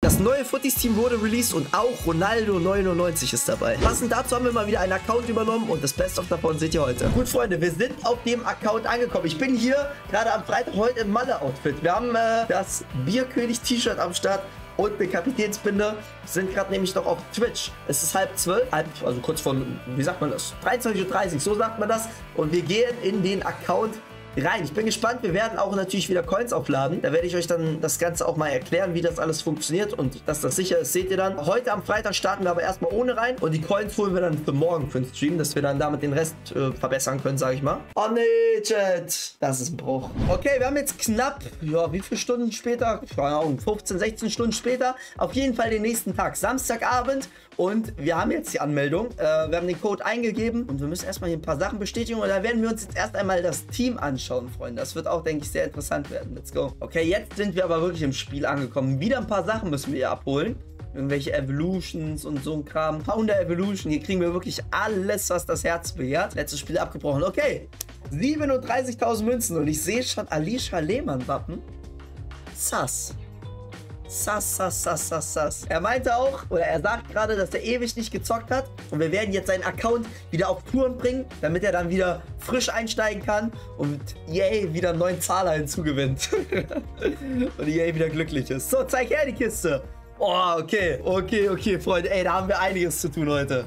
Das neue Footies-Team wurde released und auch Ronaldo99 ist dabei. Passend dazu haben wir mal wieder einen Account übernommen und das Beste davon seht ihr heute. Gut, Freunde, wir sind auf dem Account angekommen. Ich bin hier gerade am Freitag heute im Malle-Outfit. Wir haben das Bierkönig-T-Shirt am Start und eine Kapitänsbinde. Wir sind gerade nämlich noch auf Twitch. Es ist 11:30, also kurz von, wie sagt man das? 23:30 Uhr, so sagt man das. Und wir gehen in den Account rein. Ich bin gespannt. Wir werden auch natürlich wieder Coins aufladen. Da werde ich euch dann das Ganze auch mal erklären, wie das alles funktioniert und dass das sicher ist, seht ihr dann. Heute am Freitag starten wir aber erstmal ohne rein und die Coins holen wir dann für morgen für den Stream, dass wir dann damit den Rest verbessern können, sage ich mal. Oh nee, Chat. Das ist ein Bruch. Okay, wir haben jetzt knapp, ja, wie viele Stunden später? Keine Ahnung, 15, 16 Stunden später. Auf jeden Fall den nächsten Tag, Samstagabend. Und wir haben jetzt die Anmeldung. Wir haben den Code eingegeben und wir müssen erstmal hier ein paar Sachen bestätigen. Und da werden wir uns jetzt erst einmal das Team anschauen, Freunde. Das wird auch, denke ich, sehr interessant werden. Let's go. Okay, jetzt sind wir aber wirklich im Spiel angekommen. Wieder ein paar Sachen müssen wir hier abholen. Irgendwelche Evolutions und so ein Kram. Founder Evolution. Hier kriegen wir wirklich alles, was das Herz begehrt. Letztes Spiel abgebrochen. Okay. 37.000 Münzen. Und ich sehe schon Alicia Lehmann-Wappen. Sass. Sass. Er meinte auch, oder er sagt gerade, dass er ewig nicht gezockt hat. Und wir werden jetzt seinen Account wieder auf Touren bringen, damit er dann wieder frisch einsteigen kann und EA wieder einen neuen Zahler hinzugewinnt. Und EA wieder glücklich ist. So, zeig her die Kiste. Oh, okay, Freunde. Ey, da haben wir einiges zu tun heute.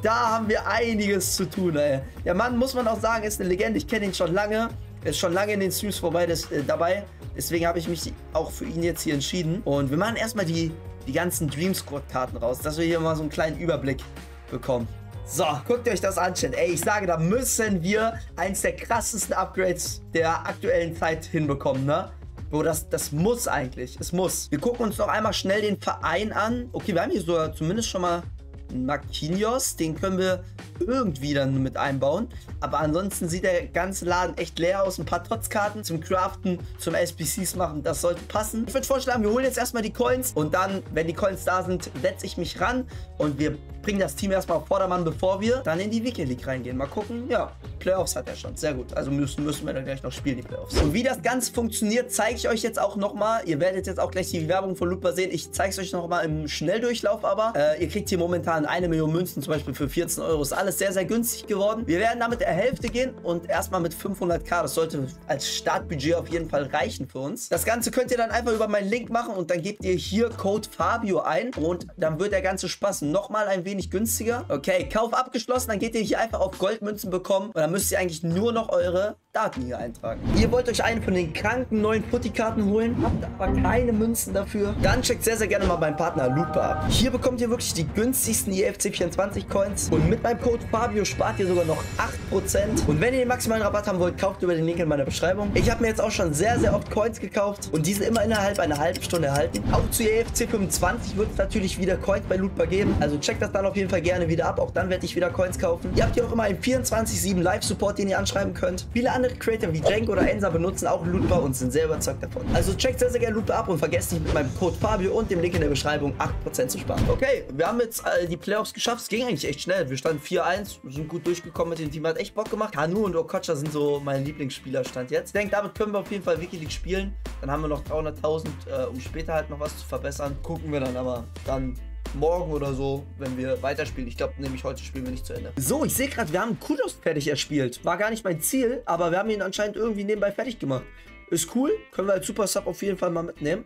Ey. Der Mann, muss man auch sagen, ist eine Legende. Ich kenne ihn schon lange. Er ist schon lange in den Streams dabei. Deswegen habe ich mich auch für ihn jetzt hier entschieden. Und wir machen erstmal die ganzen Dream Squad Karten raus, dass wir hier mal so einen kleinen Überblick bekommen. So, guckt euch das an, Chat. Ey, ich sage, da müssen wir eins der krassesten Upgrades der aktuellen Zeit hinbekommen, ne? Bro, das muss eigentlich. Es muss. Wir gucken uns noch einmal schnell den Verein an. Okay, wir haben hier sogar zumindest schon mal Marquinhos, den können wir irgendwie dann mit einbauen. Aber ansonsten sieht der ganze Laden echt leer aus. Ein paar Trotzkarten zum Craften, zum SBCs machen, das sollte passen. Ich würde vorschlagen, wir holen jetzt erstmal die Coins und dann, wenn die Coins da sind, setze ich mich ran und wir bringen das Team erstmal auf Vordermann, bevor wir dann in die Weekend League reingehen. Mal gucken. Ja, Playoffs hat er schon. Sehr gut. Also müssen wir dann gleich noch spielen, die Playoffs. Und wie das Ganze funktioniert, zeige ich euch jetzt auch nochmal. Ihr werdet jetzt auch gleich die Werbung von Lootbar sehen. Ich zeige es euch nochmal im Schnelldurchlauf aber. Ihr kriegt hier momentan 1 Million Münzen, zum Beispiel für 14 Euro. Ist alles sehr, sehr günstig geworden. Wir werden damit der Hälfte gehen und erstmal mit 500.000. Das sollte als Startbudget auf jeden Fall reichen für uns. Das Ganze könnt ihr dann einfach über meinen Link machen und dann gebt ihr hier Code Fabio ein und dann wird der ganze Spaß nochmal ein wenig günstiger. Okay, Kauf abgeschlossen. Dann geht ihr hier einfach auf Goldmünzen bekommen und dann müsst ihr eigentlich nur noch eure Daten hier eintragen. Ihr wollt euch eine von den kranken neuen Putty-Karten holen, habt aber keine Münzen dafür. Dann checkt sehr, sehr gerne mal beim Partner Lootbar ab. Hier bekommt ihr wirklich die günstigsten EFC24 Coins und mit meinem Code Fabio spart ihr sogar noch 8%. Und wenn ihr den maximalen Rabatt haben wollt, kauft über den Link in meiner Beschreibung. Ich habe mir jetzt auch schon sehr, sehr oft Coins gekauft und die sind immer innerhalb einer halben Stunde erhalten. Auch zu EFC25 wird es natürlich wieder Coins bei Lootbar geben. Also checkt das dann auf jeden Fall gerne wieder ab. Auch dann werde ich wieder Coins kaufen. Ihr habt hier auch immer einen 24/7 Live-Support, den ihr anschreiben könnt. Viele andere Creator wie Jenk oder Ensa benutzen auch Lootbar und sind sehr überzeugt davon. Also checkt sehr, sehr gerne Lootbar ab und vergesst nicht mit meinem Code Fabio und dem Link in der Beschreibung 8% zu sparen. Okay, wir haben jetzt die Playoffs geschafft. Es ging eigentlich echt schnell. Wir standen 4-1, sind gut durchgekommen mit dem Team. Hat echt Bock gemacht. Kanu und Okocha sind so mein Lieblingsspieler Stand jetzt. Ich denke, damit können wir auf jeden Fall Weekend League spielen. Dann haben wir noch 300.000, um später halt noch was zu verbessern. Gucken wir dann aber dann morgen oder so, wenn wir weiterspielen. Ich glaube, nämlich heute spielen wir nicht zu Ende. So, ich sehe gerade, wir haben Kudos fertig erspielt. War gar nicht mein Ziel, aber wir haben ihn anscheinend irgendwie nebenbei fertig gemacht. Ist cool. Können wir als Super Sub auf jeden Fall mal mitnehmen.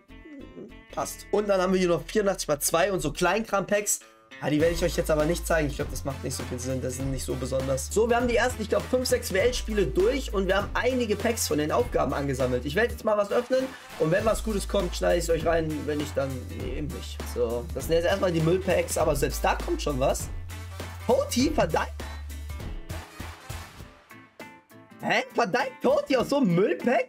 Passt. Und dann haben wir hier noch 84x2 und so Kleinkram-Packs. Ja, die werde ich euch jetzt aber nicht zeigen. Ich glaube, das macht nicht so viel Sinn. Das sind nicht so besonders. So, wir haben die ersten, ich glaube, 5, 6 WL-Spiele durch und wir haben einige Packs von den Aufgaben angesammelt. Ich werde jetzt mal was öffnen und wenn was Gutes kommt, schneide ich es euch rein. Wenn nicht, dann eben nicht. So, das sind jetzt erstmal die Müllpacks, aber selbst da kommt schon was. Toti, verdammt. Hä? Verdammt, Toti aus so einem Müllpack?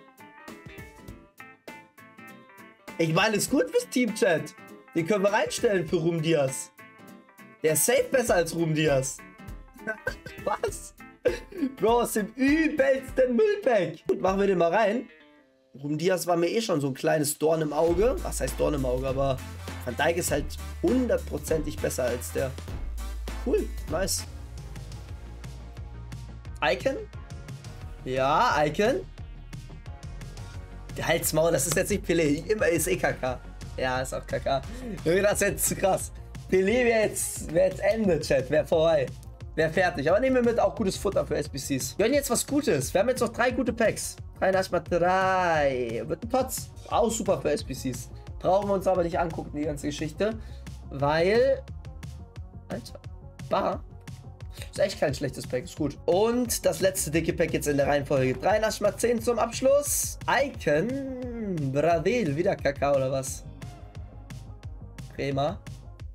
Ich meine, ist gut fürs Team-Chat. Den können wir reinstellen für Ruhm Diaz. Der ist safe besser als Ruhm Diaz. Was? Bro, aus dem übelsten Müllpack. Gut, machen wir den mal rein. Ruhm Diaz war mir eh schon so ein kleines Dorn im Auge. Was heißt Dorn im Auge? Aber Van Dijk ist halt 100%ig besser als der. Cool, nice. Icon? Ja, Icon. Der Halsmaul, das ist jetzt nicht Pelé. Immer ist EKK. Ja, ist auch kacke. Das ist jetzt zu krass. Pelé wäre jetzt Ende, Chat. Wäre vorbei. Wäre fertig. Aber nehmen wir mit auch gutes Futter für SBCs. Wir haben jetzt was Gutes. Wir haben jetzt noch 3 gute Packs. 3. Wird ein Tots. Auch super für SBCs. Brauchen wir uns aber nicht angucken, die ganze Geschichte. Weil... Alter. Bar. Ist echt kein schlechtes Pack. Ist gut. Und das letzte dicke Pack jetzt in der Reihenfolge. 3 zum Abschluss. Icon. Brasil. Wieder Kakao oder was? Crema.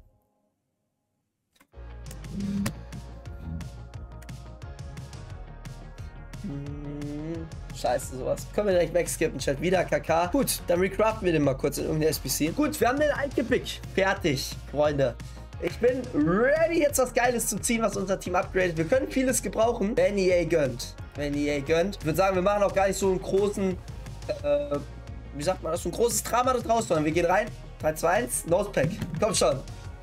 Scheiße, sowas. Können wir direkt wegskippen, Chat. Wieder KK. Gut, dann recraften wir den mal kurz in irgendeine SBC. Gut, wir haben den Icon-Pick. Fertig, Freunde. Ich bin ready, jetzt was Geiles zu ziehen, was unser Team upgradet. Wir können vieles gebrauchen, wenn EA gönnt. Wenn EA gönnt. Ich würde sagen, wir machen auch gar nicht so einen großen, wie sagt man das, so ein großes Drama da draus, sondern wir gehen rein. 3, 2, 1, Nosepack. Komm schon.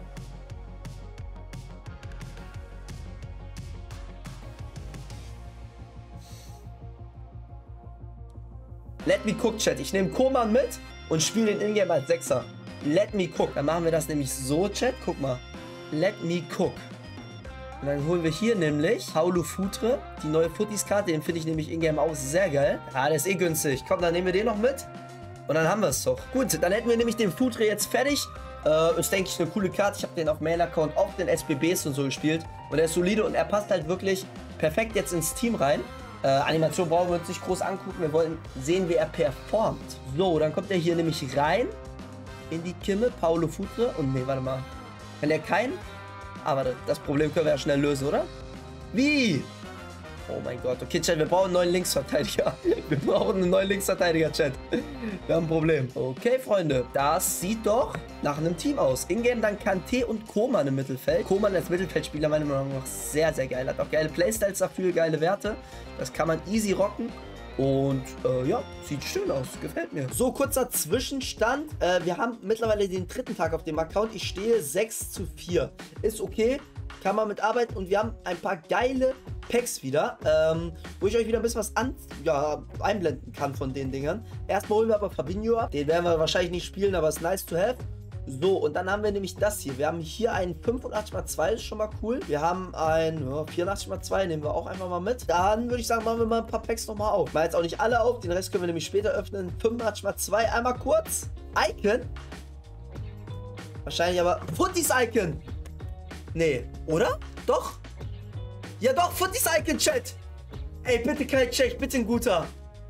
Let me cook, Chat. Ich nehme Koman mit und spiele den Ingame als 6er. Let me cook. Dann machen wir das nämlich so, Chat. Guck mal. Let me cook. Und dann holen wir hier nämlich Paulo Futre, die neue Futtis-Karte. Den finde ich nämlich Ingame auch sehr geil. Ja, der ist eh günstig. Komm, dann nehmen wir den noch mit. Und dann haben wir es doch. Gut, dann hätten wir nämlich den Futre jetzt fertig. Ist, denke ich, eine coole Karte. Ich habe den auf Main-Account auf den SBBs und so gespielt. Und er ist solide und er passt halt wirklich perfekt jetzt ins Team rein. Animation brauchen wir uns nicht groß angucken. Wir wollen sehen, wie er performt. So, dann kommt er hier nämlich rein. In die Kimme. Paulo Futre. Und nee, warte mal. Kann der keinen? Aber das Problem können wir ja schnell lösen, oder? Wie? Oh mein Gott. Okay, Chat, wir brauchen einen neuen Linksverteidiger. Wir brauchen einen neuen Linksverteidiger, Chat. Wir haben ein Problem. Okay, Freunde. Das sieht doch nach einem Team aus. Ingame dann Kanté und Koman im Mittelfeld. Koman als Mittelfeldspieler meiner Meinung nach sehr, sehr geil. Hat auch geile Playstyles dafür, geile Werte. Das kann man easy rocken. Und ja, sieht schön aus. Gefällt mir. So, kurzer Zwischenstand. Wir haben mittlerweile den 3. Tag auf dem Account. Ich stehe 6:4. Ist okay. Kann man mitarbeiten. Und wir haben ein paar geile Packs wieder, wo ich euch wieder ein bisschen was einblenden kann von den Dingern. Erstmal holen wir aber Fabinho ab. Den werden wir wahrscheinlich nicht spielen, aber ist nice to have. So, und dann haben wir nämlich das hier. Wir haben hier einen 85x2, ist schon mal cool. Wir haben ein 84x2, nehmen wir auch einfach mal mit. Dann würde ich sagen, machen wir mal ein paar Packs nochmal auf. Mal jetzt auch nicht alle auf, den Rest können wir nämlich später öffnen. 85x2, einmal kurz. Icon. Wahrscheinlich aber Futtis Icon. Nee, oder? Doch? Ja doch, Futtis Icon, Chat. Ey, bitte kein Tschech, bitte ein guter.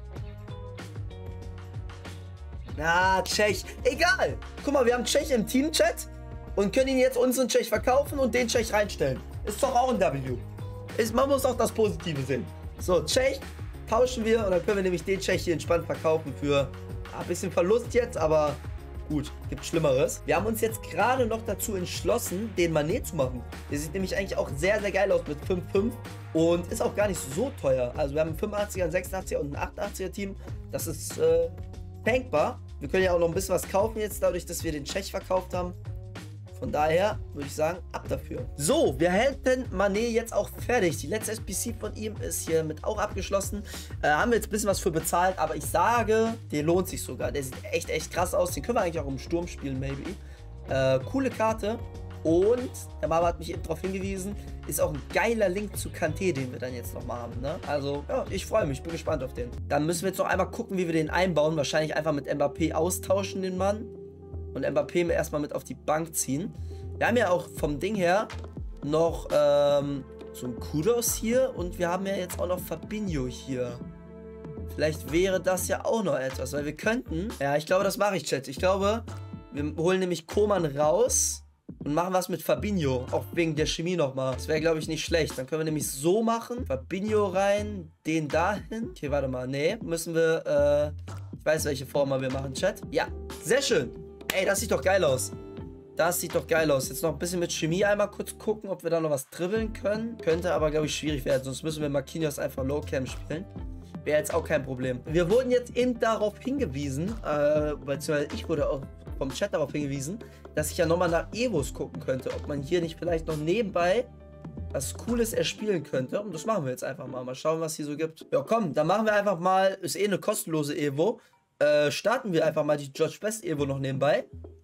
Na, Tschech. Egal. Guck mal, wir haben Tschech im Team-Chat und können ihn jetzt unseren Tschech verkaufen und den Tschech reinstellen. Ist doch auch ein W. Man muss auch das Positive sehen. So, Tschech tauschen wir und dann können wir nämlich den Tschech hier entspannt verkaufen für ein bisschen Verlust jetzt, aber gut, gibt Schlimmeres. Wir haben uns jetzt gerade noch dazu entschlossen, den Mané zu machen. Der sieht nämlich eigentlich auch sehr, sehr geil aus mit 5,5 und ist auch gar nicht so teuer. Also wir haben einen 85er, einen 86er und einen 88er Team. Das ist tankbar. Wir können ja auch noch ein bisschen was kaufen jetzt, dadurch, dass wir den Tschech verkauft haben. Von daher würde ich sagen, ab dafür. So, wir hätten Mané jetzt auch fertig. Die letzte SBC von ihm ist hiermit auch abgeschlossen. Haben wir jetzt ein bisschen was für bezahlt, aber ich sage, der lohnt sich sogar. Der sieht echt krass aus. Den können wir eigentlich auch im Sturm spielen, maybe. Coole Karte. Und der Mama hat mich eben darauf hingewiesen, ist auch ein geiler Link zu Kanté, den wir dann jetzt nochmal haben. Ne? Also, ja, ich freue mich, bin gespannt auf den. Dann müssen wir jetzt noch einmal gucken, wie wir den einbauen. Wahrscheinlich einfach mit Mbappé austauschen, den Mann. Und Mbappé erstmal mit auf die Bank ziehen. Wir haben ja auch vom Ding her noch so ein Kudos hier. Und wir haben ja jetzt auch noch Fabinho hier. Vielleicht wäre das ja auch noch etwas, weil wir könnten... Ja, ich glaube, das mache ich, Chat. Ich glaube, wir holen nämlich Koman raus und machen was mit Fabinho. Auch wegen der Chemie nochmal. Das wäre, glaube ich, nicht schlecht. Dann können wir nämlich so machen. Fabinho rein, den dahin. Okay, warte mal. Nee, müssen wir... ich weiß, welche Form wir machen, Chat. Ja, sehr schön. Ey, das sieht doch geil aus. Das sieht doch geil aus. Jetzt noch ein bisschen mit Chemie einmal kurz gucken, ob wir da noch was dribbeln können. Könnte aber, glaube ich, schwierig werden. Sonst müssen wir Marquinhos einfach Low-Cam spielen. Wäre jetzt auch kein Problem. Wir wurden jetzt eben darauf hingewiesen, beziehungsweise ich wurde auch vom Chat darauf hingewiesen, dass ich ja nochmal nach Evos gucken könnte. Ob man hier nicht vielleicht noch nebenbei was Cooles erspielen könnte. Und das machen wir jetzt einfach mal. Mal schauen, was hier so gibt. Ja, komm, dann machen wir einfach mal, ist eh eine kostenlose Evo. Starten wir einfach mal die George Best Evo noch nebenbei.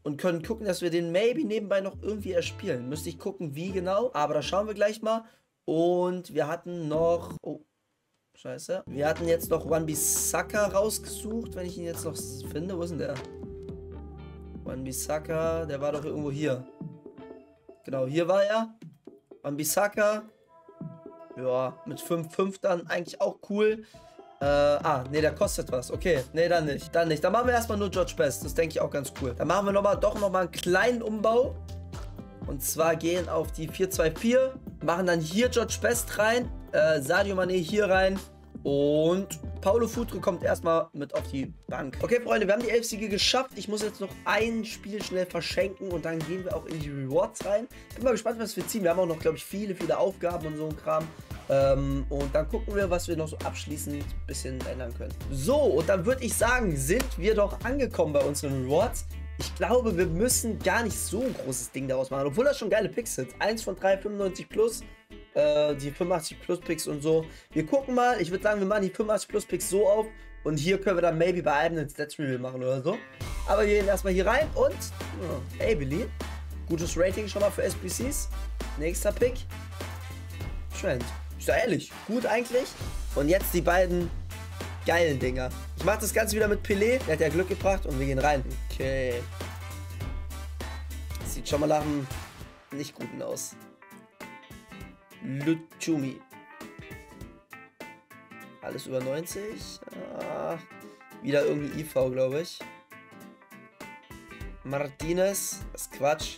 und können gucken, dass wir den maybe nebenbei noch irgendwie erspielen. Müsste ich gucken, wie genau, aber da schauen wir gleich mal. Und wir hatten noch... Oh, scheiße. Wir hatten jetzt noch Wan-Bissaka rausgesucht, wenn ich ihn jetzt noch finde. Wo ist denn der? Wan-Bissaka, der war doch irgendwo hier. Genau, hier war er. Wan-Bissaka. Ja, mit 5,5 dann eigentlich auch cool. Ne, der kostet was. Okay, ne, dann nicht. Dann nicht. Dann machen wir erstmal nur George Best. Das denke ich auch ganz cool. Dann machen wir doch nochmal einen kleinen Umbau. Und zwar gehen auf die 4-2-4. Machen dann hier George Best rein. Sadio Mané hier rein. Und Paulo Futre kommt erstmal mit auf die Bank. Okay, Freunde, wir haben die 11 Siege geschafft. Ich muss jetzt noch ein Spiel schnell verschenken und dann gehen wir auch in die Rewards rein. Bin mal gespannt, was wir ziehen. Wir haben auch noch, glaube ich, viele Aufgaben und so ein Kram. Und dann gucken wir, was wir noch so abschließend ein bisschen ändern können. So, und dann würde ich sagen, sind wir doch angekommen bei unseren Rewards. Ich glaube, wir müssen gar nicht so ein großes Ding daraus machen, obwohl das schon geile Picks sind. 1 von 3, 95 plus, die 85 plus Picks und so. Wir gucken mal, ich würde sagen, wir machen die 85 plus Picks so auf und hier können wir dann maybe bei einem einen Stats Review machen oder so. Aber wir gehen erstmal hier rein und, hey Billy, gutes Rating schon mal für SBCs. Nächster Pick, Trent. Ist ja ehrlich, gut eigentlich. Und jetzt die beiden geilen Dinger. Ich mache das Ganze wieder mit Pelé. Der hat ja Glück gebracht und wir gehen rein. Okay. Sieht schon mal nach einem nicht guten aus. Luchumi. Alles über 90. Ah, wieder irgendwie IV, glaube ich. Martinez. Das ist Quatsch.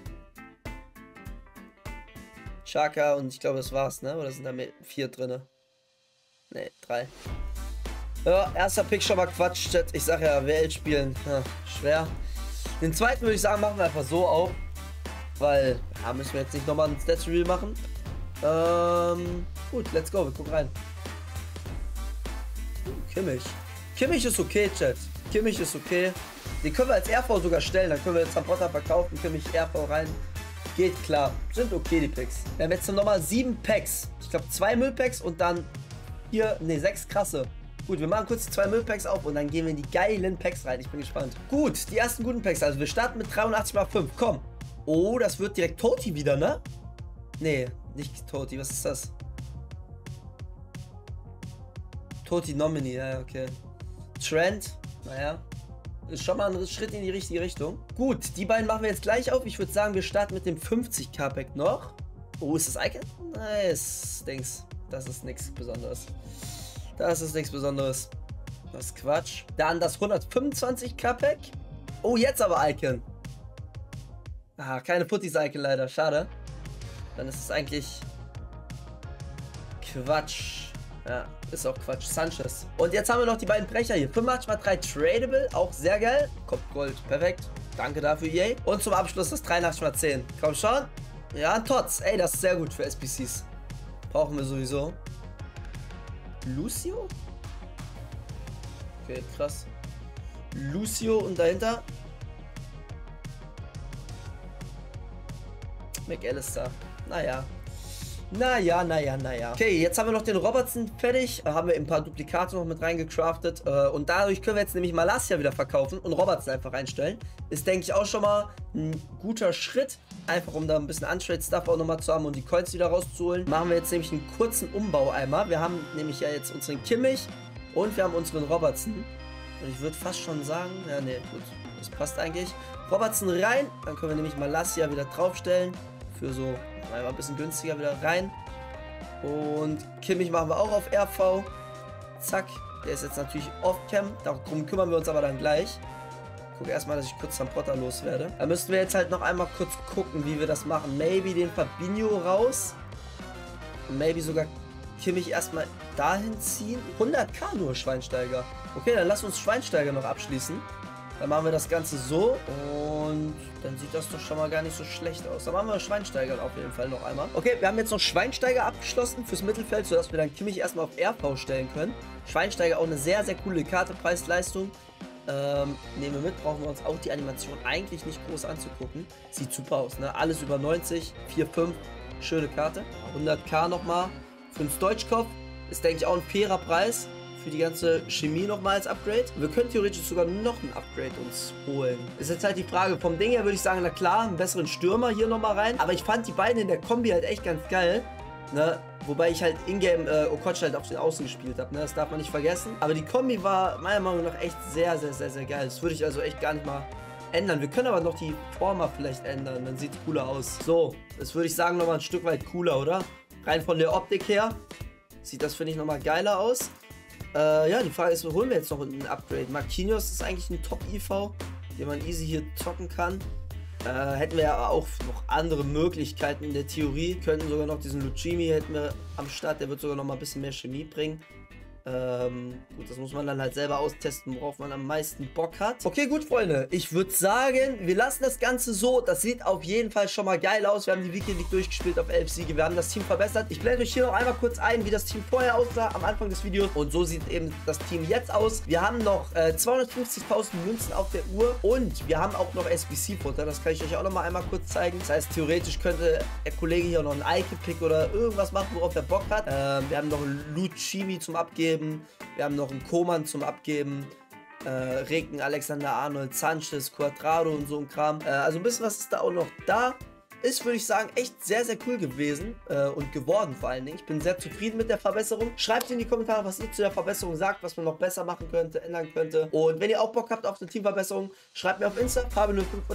Chaka und ich glaube, das war's, ne? Oder sind da 4 drin? Ne, 3. Ja, erster Pick schon mal Quatsch, Chat. Ich sag ja, WL spielen. Ja, schwer. Den zweiten würde ich sagen, machen wir einfach so auf. Weil, ja, müssen wir jetzt nicht nochmal ein Stats Review machen. Gut, let's go, wir gucken rein. Kimmich. Kimmich ist okay, Chat. Kimmich ist okay. Den können wir als RV sogar stellen. Dann können wir jetzt Zampotta verkaufen, Kimmich RV rein. Geht klar. Sind okay, die Picks. Wir haben jetzt nochmal 7 Packs. Ich glaube 2 Müllpacks und dann hier, ne, 6 krasse. Gut, wir machen kurz die 2 Müllpacks auf und dann gehen wir in die geilen Packs rein. Ich bin gespannt. Gut, die ersten guten Packs. Also wir starten mit 83 mal 5. Komm. Oh, das wird direkt Totti wieder, ne? Nee, nicht Totti. Was ist das? Totti Nomini. Ja, okay. Trent. Naja. Ist schon mal ein Schritt in die richtige Richtung. Gut, die beiden machen wir jetzt gleich auf. Ich würde sagen, wir starten mit dem 50k-Pack noch. Oh, ist das Icon? Nice. Dings. Das ist nichts Besonderes. Das ist nichts Besonderes. Das ist Quatsch. Dann das 125k-Pack. Oh, jetzt aber Icon. Ah, keine Puttis-Icon leider. Schade. Dann ist es eigentlich Quatsch. Ja, ist auch Quatsch. Sanchez. Und jetzt haben wir noch die beiden Brecher hier. 85 mal 3 Tradable. Auch sehr geil. Kommt Gold. Perfekt. Danke dafür, yay. Und zum Abschluss das 83 mal 10. Komm schon. Ja, ein Tots. Ey, das ist sehr gut für SBCs. Brauchen wir sowieso. Lucio? Okay, krass. Lucio und dahinter McAllister. Naja. Naja. Okay, jetzt haben wir noch den Robertson fertig. Da haben wir ein paar Duplikate noch mit reingecraftet. Und dadurch können wir jetzt nämlich Malacia wieder verkaufen und Robertson einfach einstellen. Ist, denke ich, auch schon mal ein guter Schritt. Einfach um da ein bisschen Untrade-Stuff auch nochmal zu haben und die Coins wieder rauszuholen. Machen wir jetzt nämlich einen kurzen Umbau einmal. Wir haben nämlich ja jetzt unseren Kimmich und wir haben unseren Robertson. Und ich würde fast schon sagen, ja, ne, gut, das passt eigentlich. Robertson rein, dann können wir nämlich Malacia wieder draufstellen. Für so ein bisschen günstiger wieder rein. Und Kimmich machen wir auch auf RV. Zack. Der ist jetzt natürlich off-cam. Darum kümmern wir uns aber dann gleich. Guck erstmal, dass ich kurz Zampotta loswerde. Da müssten wir jetzt halt noch einmal kurz gucken, wie wir das machen. Maybe den Fabinho raus. Und maybe sogar Kimmich erstmal dahin ziehen. 100k nur Schweinsteiger. Okay, dann lass uns Schweinsteiger noch abschließen. Dann machen wir das Ganze so und dann sieht das doch schon mal gar nicht so schlecht aus. Dann machen wir Schweinsteiger auf jeden Fall noch einmal. Okay, wir haben jetzt noch Schweinsteiger abgeschlossen fürs Mittelfeld, sodass wir dann Kimmich erstmal auf RV stellen können. Schweinsteiger auch eine sehr, sehr coole Karte, Preis-Leistung. Nehmen wir mit, brauchen wir uns auch die Animation eigentlich nicht groß anzugucken. Sieht super aus, ne? Alles über 90, 4,5, schöne Karte. 100k nochmal für einen Stoichkov. Ist, denke ich, auch ein fairer Preis für die ganze Chemie nochmal als Upgrade. Wir können theoretisch sogar noch ein Upgrade uns holen. Ist jetzt halt die Frage, vom Ding her würde ich sagen, na klar, einen besseren Stürmer hier nochmal rein. Aber ich fand die beiden in der Kombi halt echt ganz geil. Ne? Wobei ich halt in-game Okocha halt auf den Außen gespielt habe, ne? Das darf man nicht vergessen. Aber die Kombi war meiner Meinung nach echt sehr, sehr, sehr, sehr geil. Das würde ich also echt gar nicht mal ändern. Wir können aber noch die Former vielleicht ändern, dann sieht es cooler aus. So, das würde ich sagen nochmal ein Stück weit cooler, oder? Rein von der Optik her sieht das, finde ich, nochmal geiler aus. Ja, die Frage ist, wo holen wir jetzt noch ein Upgrade? Marquinhos ist eigentlich ein Top-IV, den man easy hier zocken kann. Hätten wir ja auch noch andere Möglichkeiten in der Theorie. Könnten sogar noch diesen Lucchini hätten wir am Start, der wird sogar noch mal ein bisschen mehr Chemie bringen. Gut, das muss man dann halt selber austesten, worauf man am meisten Bock hat. Okay, gut, Freunde. Ich würde sagen, wir lassen das Ganze so. Das sieht auf jeden Fall schon mal geil aus. Wir haben die Weekend League durchgespielt auf 11 Siege. Wir haben das Team verbessert. Ich blende euch hier noch einmal kurz ein, wie das Team vorher aussah am Anfang des Videos. Und so sieht eben das Team jetzt aus. Wir haben noch 250.000 Münzen auf der Uhr. Und wir haben auch noch SBC-Futter. Das kann ich euch auch noch mal einmal kurz zeigen. Das heißt, theoretisch könnte der Kollege hier noch einen Ike-Pick oder irgendwas machen, worauf er Bock hat. Wir haben noch einen Lucchini zum Abgeben. Wir haben noch einen Koman zum Abgeben. Reken, Alexander Arnold, Sanchez, Cuadrado und so ein Kram. Also ein bisschen was ist da auch noch da. Ist, würde ich sagen, echt sehr, sehr cool gewesen und geworden vor allen Dingen. Ich bin sehr zufrieden mit der Verbesserung. Schreibt in die Kommentare, was ihr zu der Verbesserung sagt, was man noch besser machen könnte, ändern könnte. Und wenn ihr auch Bock habt auf eine Teamverbesserung, schreibt mir auf Insta,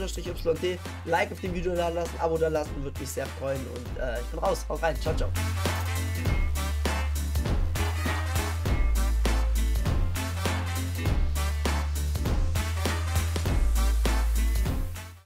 Fabio05_YT, Like auf dem Video da lassen, Abo da lassen, würde mich sehr freuen. Und ich bin raus. Haut rein. Ciao, ciao.